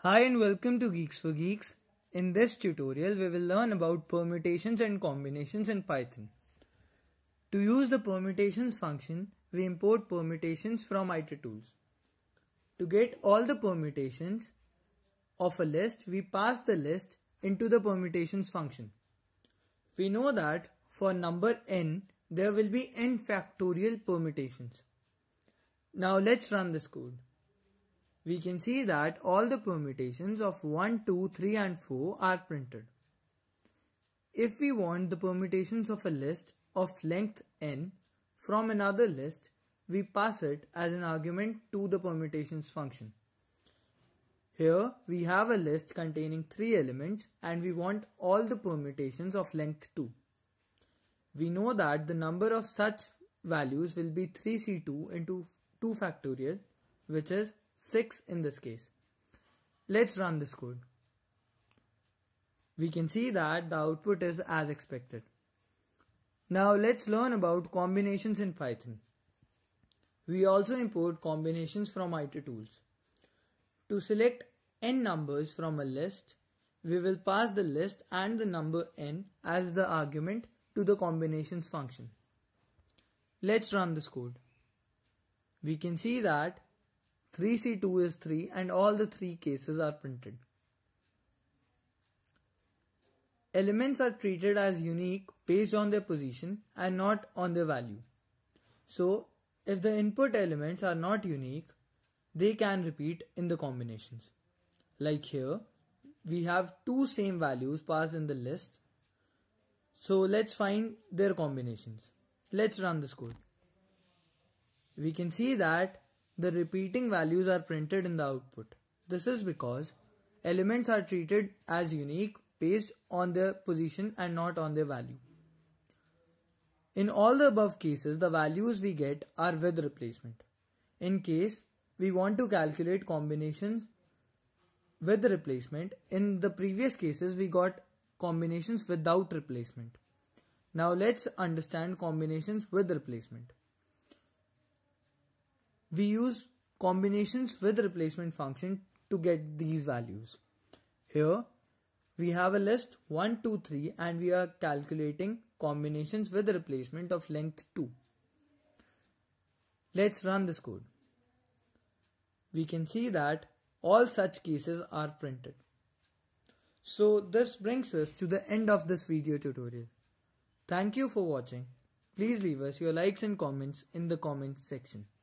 Hi and welcome to Geeks for Geeks. In this tutorial, we will learn about permutations and combinations in Python. To use the permutations function, we import permutations from itertools. To get all the permutations of a list, we pass the list into the permutations function. We know that for number n, there will be n factorial permutations. Now let's run this code. We can see that all the permutations of 1, 2, 3 and 4 are printed. If we want the permutations of a list of length n from another list, we pass it as an argument to the permutations function. Here we have a list containing 3 elements and we want all the permutations of length 2. We know that the number of such values will be 3c2 into 2 factorial, which is 6 in this case. Let's run this code. We can see that the output is as expected. Now let's learn about combinations in Python. We also import combinations from itertools. To select n numbers from a list, we will pass the list and the number n as the argument to the combinations function. Let's run this code. We can see that 3c2 is 3 and all the 3 cases are printed. Elements are treated as unique based on their position and not on their value. So, if the input elements are not unique, they can repeat in the combinations. Like here, we have 2 same values passed in the list. So let's find their combinations. Let's run this code. We can see that the repeating values are printed in the output. This is because elements are treated as unique based on their position and not on their value. In all the above cases, the values we get are with replacement. In case we want to calculate combinations with replacement, in the previous cases we got combinations without replacement. Now let's understand combinations with replacement. We use combinations with replacement function to get these values. Here we have a list 1, 2, 3 and we are calculating combinations with replacement of length 2. Let's run this code. We can see that all such cases are printed. So this brings us to the end of this video tutorial. Thank you for watching. Please leave us your likes and comments in the comments section.